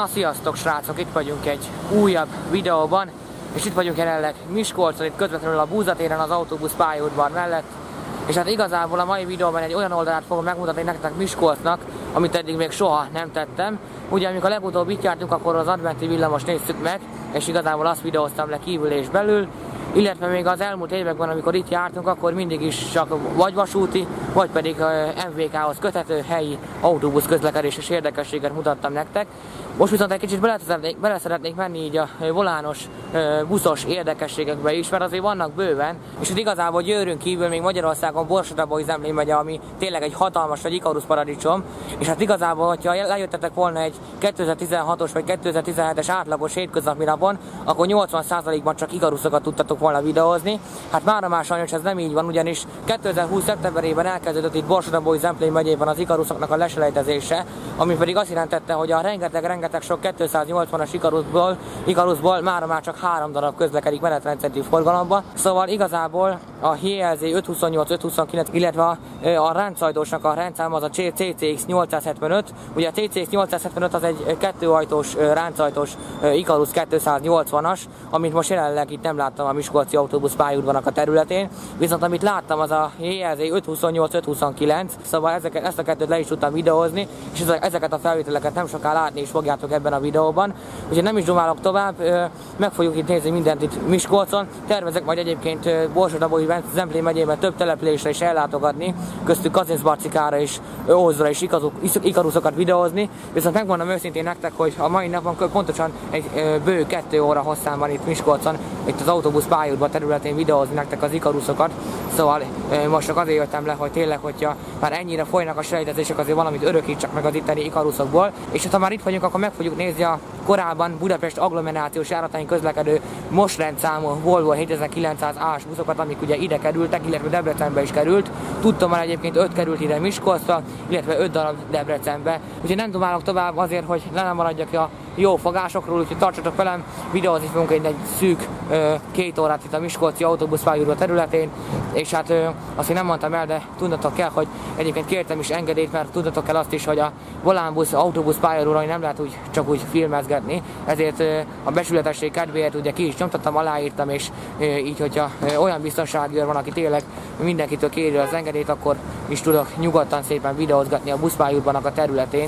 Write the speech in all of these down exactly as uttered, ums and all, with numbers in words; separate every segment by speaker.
Speaker 1: Na, sziasztok srácok, itt vagyunk egy újabb videóban, és itt vagyunk jelenleg Miskolcon, itt közvetlenül a Búzatéren, az autóbusz pályaudvar mellett. És hát igazából a mai videóban egy olyan oldalát fogom megmutatni nektek Miskolcnak, amit eddig még soha nem tettem. Ugye amikor legutóbb itt jártunk, akkor az adventi villamos néztük meg, és igazából azt videóztam le kívül és belül. Illetve még az elmúlt években, amikor itt jártunk, akkor mindig is csak vagy vasúti, vagy pedig em vé ká-hoz köthető helyi autóbusz közlekedéses érdekességet mutattam nektek. Most viszont egy kicsit bele szeretnék, bele szeretnék menni így a volános, buszos érdekességekbe is, mert azért vannak bőven, és itt igazából Győrön kívül még Magyarországon Borsod-Abaúj-Zemplén megye, ami tényleg egy hatalmas vagy Ikarus paradicsom, és hát igazából, hogyha lejöttetek volna egy kétezer-tizenhatos vagy kétezer-tizenhetes átlagos hétköznapi napon, akkor nyolcvan százalékban csak Ikaruszokat tudtatok volna videózni. Hát mára már sajnos ez nem így van, ugyanis kétezer-húsz szeptemberében elkezdődött itt Borsod-Abaúj-Zemplén megyében az Ikarusoknak a leselejtezése, ami pedig azt jelentette, hogy a rengeteg-rengeteg sok kétszáznyolcvanas Ikarusból, Ikarusból mára már csak három darab közlekedik menetrendszerinti forgalomba. Szóval igazából a jé el zé ötszázhuszonnyolc ötszázhuszonkilenc, illetve a, a rendszállítósnak a rendszám az a cé cé iksz nyolcszázhetvenöt. Ugye a cé cé iksz nyolcszázhetvenöt az egy kettőajtós rendszállítós Ikarus kétszáznyolcvanas, amit most jelenleg itt nem láttam a miskolci autóbusz pályaudvarnak a területén, viszont amit láttam az a jé el zé ötszázhuszonnyolc ötszázhuszonkilenc, szóval ezeket, ezt a kettőt le is tudtam videózni, és ezeket a felvételeket nem soká látni is fogjátok ebben a videóban. Úgyhogy nem is dumálok tovább, meg fogjuk itt nézni mindent itt Miskolcon. Tervezek majd egyébként Borsod-Abaúj-Zemplén megyében több településre is ellátogatni, köztük Kazincbarcikára és Ózdra is Ikaruszokat videózni, viszont megmondom őszintén nektek, hogy a mai napon pontosan egy bő kettő óra hosszán van itt Miskolcon, itt az autóbusz pályaudvar területén videózni nektek az Ikaruszokat. Szóval most csak azért jöttem le, hogy tényleg, hogyha már ennyire folynak a selejtezések, azért valamit örökítsek meg az itteni Ikarusokból. És ha már itt vagyunk, akkor meg fogjuk nézni a korábban Budapest agglomerációs járatain közlekedő most rendszámú Volvo hétezer-kilencszáz á-s buszokat, amik ugye ide kerültek, illetve Debrecenbe is került. Tudtam már egyébként öt került ide Miskolcra, illetve öt darab Debrecenbe. Úgyhogy nem dumálok tovább azért, hogy le nem maradjak a jó fogásokról, úgyhogy tartsatok velem, videózni fogunk egy, egy szűk ö, két órát itt a miskolci autóbusz pályaudvar területén, és hát ö, azt én nem mondtam el, de tudnotok kell, hogy egyébként kértem is engedélyt, mert tudnotok kell azt is, hogy a volánbusz, autóbusz pályaudvaron nem lehet úgy, csak úgy filmezgetni, ezért ö, a becsületesség kedvéért ugye ki is nyomtattam, aláírtam, és ö, így, hogyha ö, olyan biztonsági őr van, aki tényleg mindenkitől kéri az engedélyt, akkor is tudok nyugodtan szépen videózgatni a buszpályaudvarnak a területén.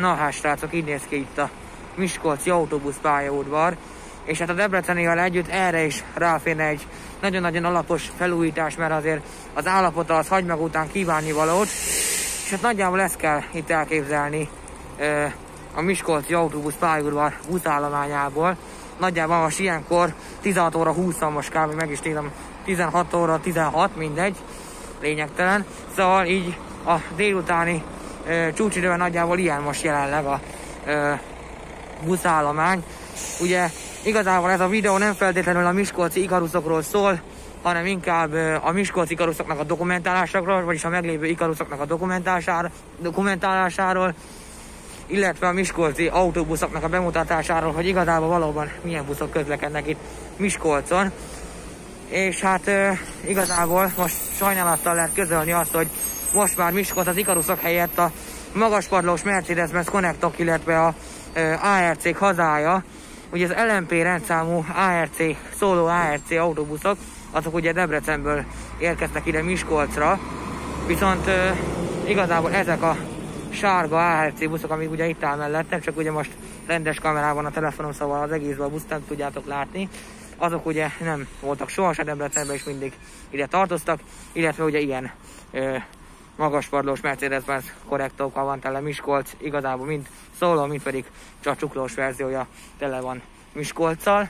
Speaker 1: na hát srácok, így néz ki itt a miskolci autóbuszpályaudvar, és hát a Debrecenivel együtt erre is ráférne egy nagyon-nagyon alapos felújítás, mert azért az állapota az hagy meg után kívánni valót, és hát nagyjából ezt kell itt elképzelni a miskolci autóbuszpályaudvar buszállományából. Nagyjából most ilyenkor tizenhat óra húsz, most kb. Meg is nézem, tizenhat óra tizenhat, mindegy, lényegtelen. Szóval így a délutáni e, csúcsidőben nagyjából ilyen most jelenleg a e, buszállomány. Ugye igazából ez a videó nem feltétlenül a miskolci ikaruszokról szól, hanem inkább e, a miskolci ikaruszoknak a dokumentálásakról, vagyis a meglévő ikaruszoknak a dokumentálásáról, dokumentálásáról, illetve a miskolci autóbuszoknak a bemutatásáról, hogy igazából valóban milyen buszok közlekednek itt Miskolcon. És hát e, igazából most sajnálattal lehet közölni azt, hogy most már Miskolc az ikaruszok helyett a magaspadlós Mercedes-Benz Connectok, illetve a e, á er cé hazája. Ugye az el em pé rendszámú á er cé, szóló á er cé autóbuszok, azok ugye Debrecenből érkeztek ide Miskolcra, viszont e, igazából ezek a sárga á er cé buszok, amik ugye itt áll mellettek, csak ugye most rendes kamerában a telefonom, szóval az egészben a buszt nem tudjátok látni, azok ugye nem voltak sohasem Debrecenben, és mindig ide tartoztak, illetve ugye ilyen ö, magaspadlós Mercedes-Benz korrektókkal van tele Miskolc, igazából mind szóló, mind pedig csak csuklós verziója tele van Miskolccal.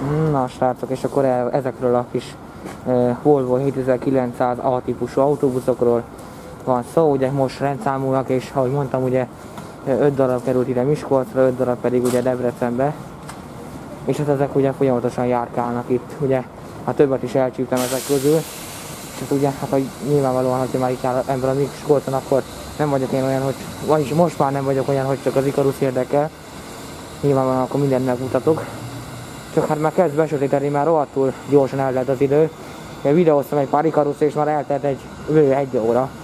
Speaker 1: Na srácok, és akkor el, ezekről a kis uh, Volvo hétezer-kilencszáz A típusú autóbuszokról van szó, ugye most rendszámúak, és ahogy mondtam, ugye öt darab került ide Miskolcra, öt darab pedig ugye Debrecenbe, és hát ezek ugye folyamatosan járkálnak itt, ugye hát többet is elcsíptem ezek közül, és hát ugye, hát hogy nyilvánvalóan, hogyha már itt áll ember a Miskolcon, akkor nem vagyok én olyan, hogy, vagyis most már nem vagyok olyan, hogy csak az Ikarus érdekel, nyilvánvalóan akkor mindent megmutatok. Csak hát már kezd besötéteni, már rohadtul gyorsan eltelt az idő. Én videóztam egy pár Ikaruszt, és már eltelt egy, egy óra.